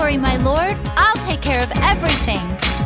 worry, my lord. I'll take care of everything.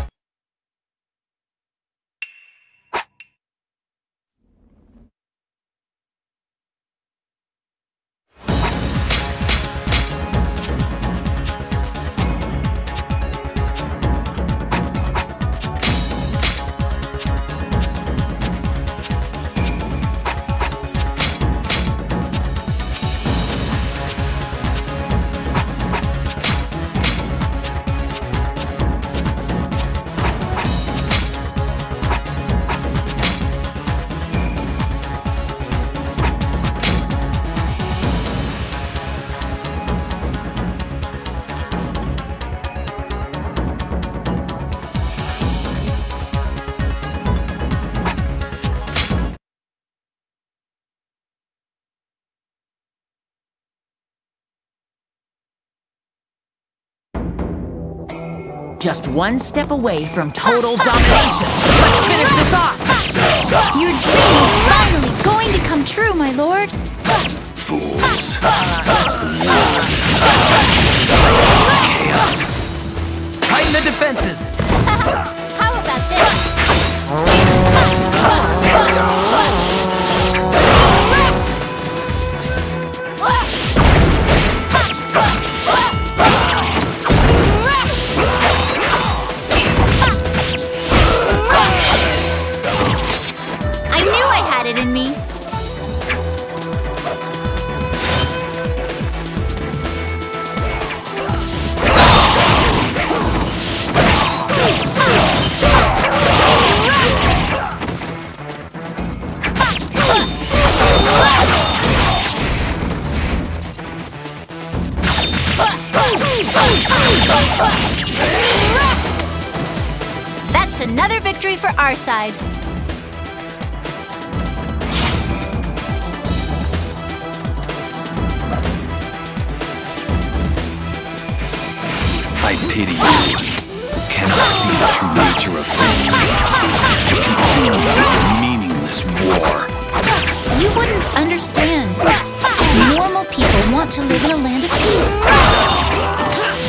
Just one step away from total domination. Let's finish this off! Your dream is finally going to come true, my lord. Fools. Chaos. Tighten the defenses! How about this? I knew I had it in me. That's another victory for our side. I pity you. Cannot see the true nature of things. Continue a meaningless war. You wouldn't understand. Normal people want to live in a land of peace.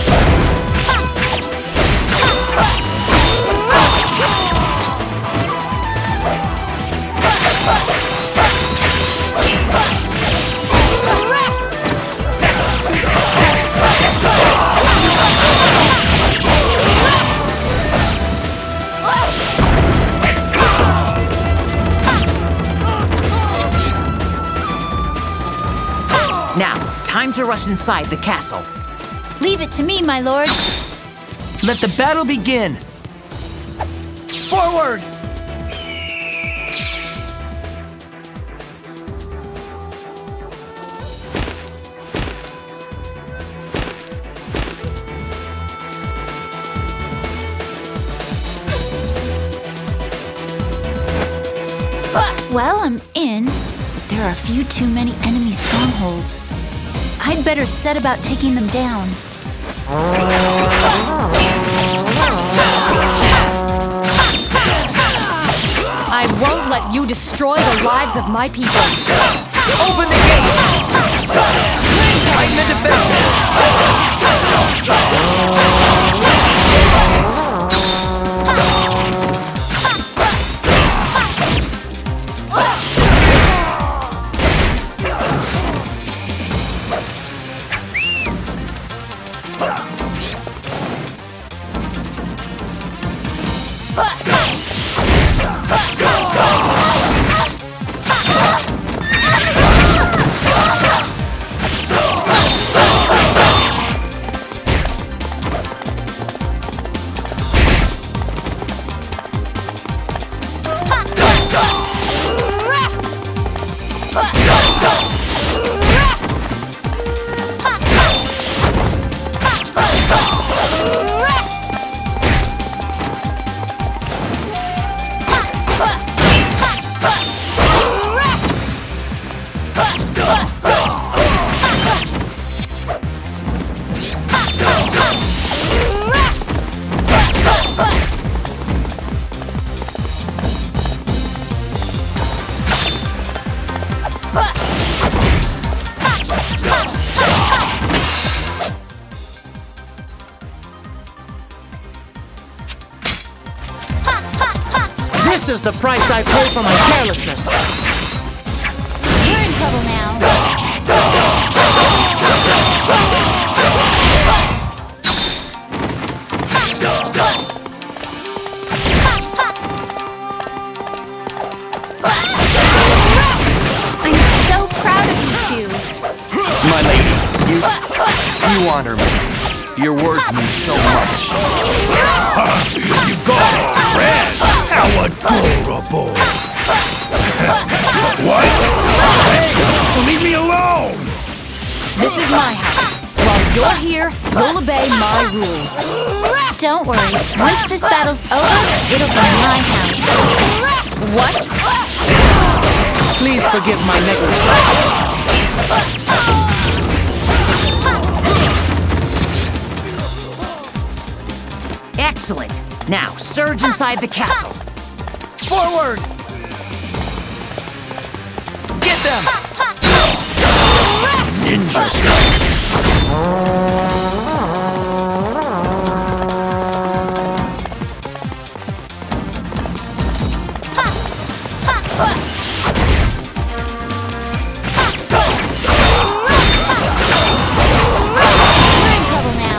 Now, time to rush inside the castle. Leave it to me, my lord. Let the battle begin! Forward! Well, I'm in, but there are a few too many enemy strongholds. I'd better set about taking them down. I won't let you destroy the lives of my people. Open the gate! Tighten the defenses! This is the price I pay for my carelessness. You're in trouble now. I'm so proud of you two. My lady, you honor me. Your words mean so much. You got all red! How adorable! What? Hey! Leave me alone! This is my house. While you're here, you'll obey my rules. Don't worry. Once this battle's over, it'll be my house. What? Please forgive my negligence. Excellent. Now, surge inside the castle. Forward! Get them! Ninja strike! You're in trouble now.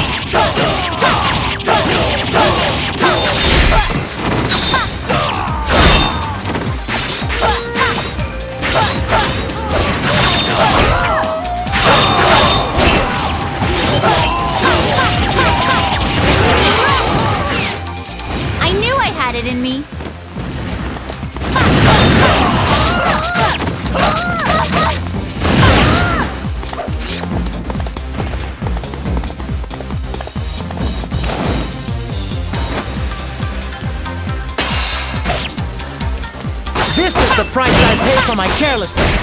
I knew I had it in me. This is the price I pay for my carelessness.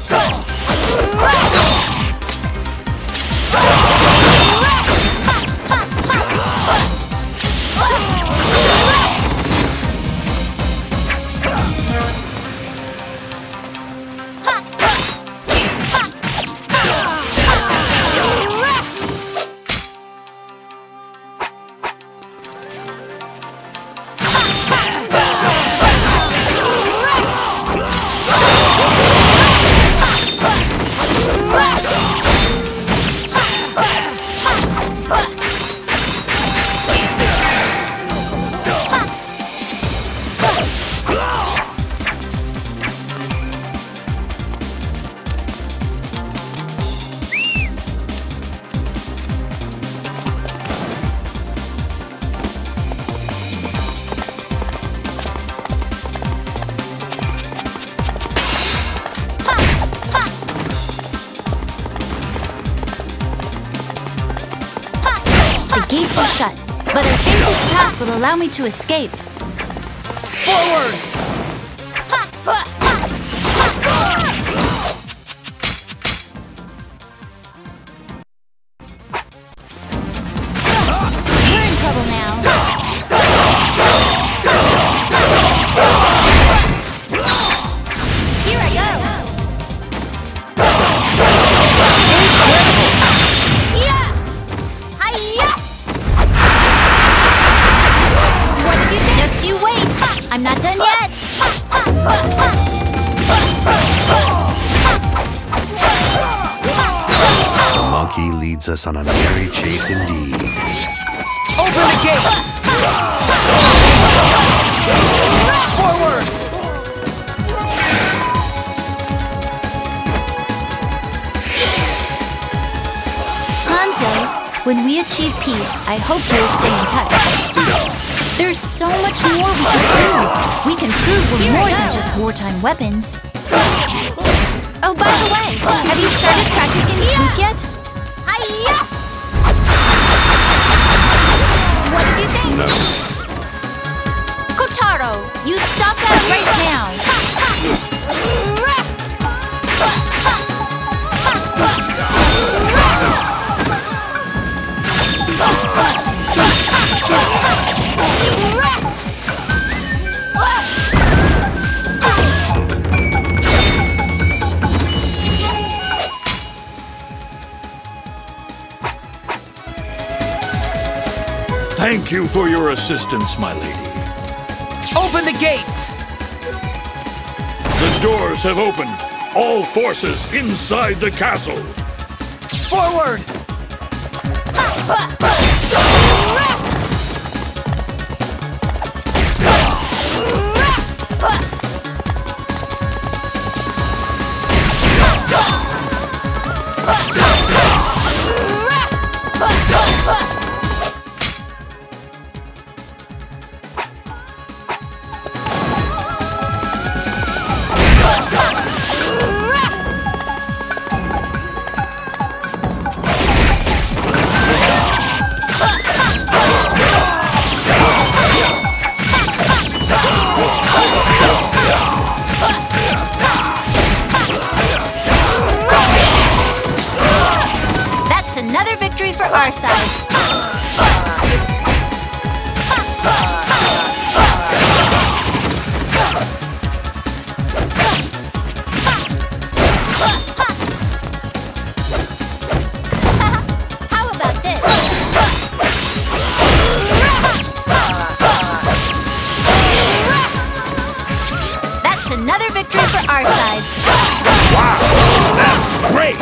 The gates are shut, but I think this path will allow me to escape. Forward! You're in trouble now. Here I go. Yeah! Hi-ya! What did you think? Just you wait. I'm not done yet. The monkey leads us on a merry chase indeed. Open the gates! Forward! Hanzo, when we achieve peace, I hope you'll stay in touch. There's so much more we can do. We can prove we're more than just wartime weapons. Oh, by the way, have you started practicing the flute yet? What did you think? No. Kotaro, you stop that right now. Thank you for your assistance, my lady. Open Open the gates! The doors have opened. All forces inside the castle. Forward! That's another victory for our side. How about this? That's another victory for our side. Wow, that's great!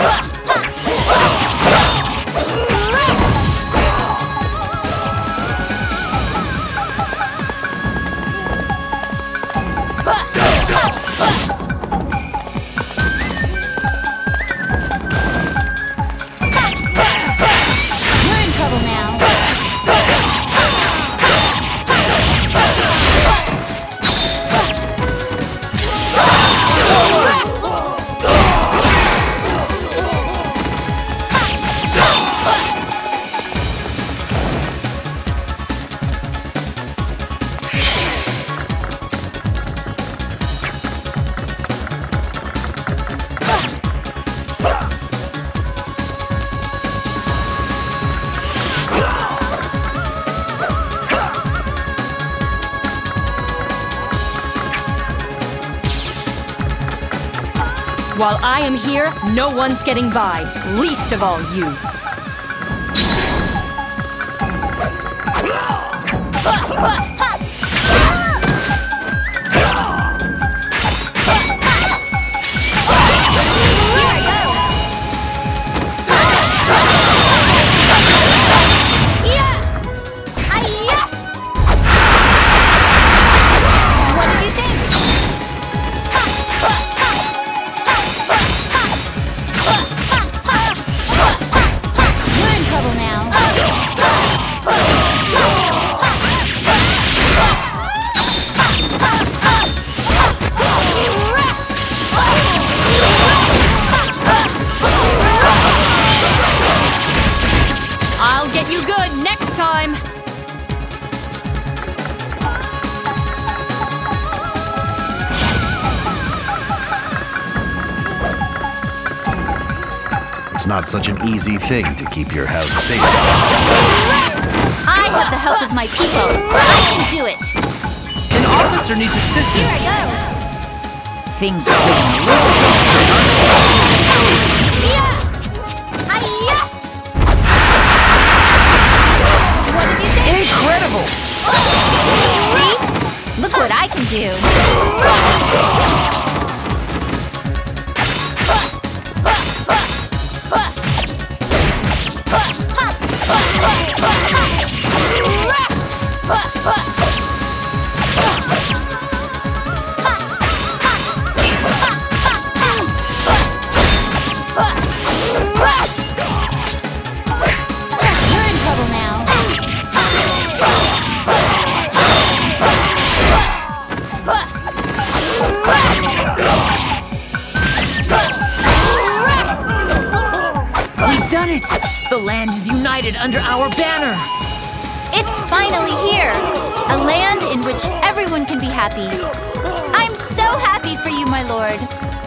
You're in trouble now. While I am here, no one's getting by, least of all you. You're in trouble now. I'll get you good next time! It's not such an easy thing to keep your house safe. I have the help of my people. I can do it. An officer needs Here assistance. I Things are getting a little desperate, aren't go. What did you think? they? Incredible! See? Look what I can do. You're in trouble now. We've done it! The land is united under our banner! It's finally here. A land in which everyone can be happy. I'm so happy for you, my lord.